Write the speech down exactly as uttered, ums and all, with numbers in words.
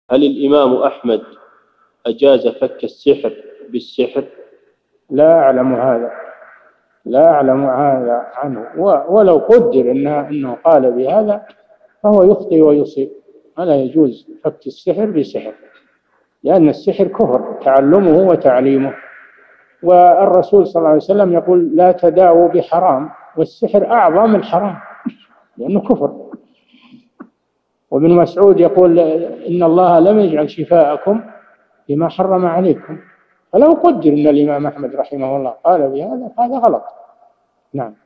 هل الإمام أحمد أجاز فك السحر بالسحر؟ لا أعلم هذا، لا أعلم هذا عنه، ولو قدر إنه, إنه قال بهذا فهو يخطئ ويصيب. ولا يجوز فك السحر بسحر، لأن السحر كفر تعلمه وتعليمه، والرسول صلى الله عليه وسلم يقول لا تداووا بحرام، والسحر أعظم الحرام لأنه كفر. وابن مسعود يقول إن الله لم يجعل شفاءكم بما حرم عليكم. فلو قدر أن الإمام أحمد رحمه الله قال بهذا هذا غلط. نعم.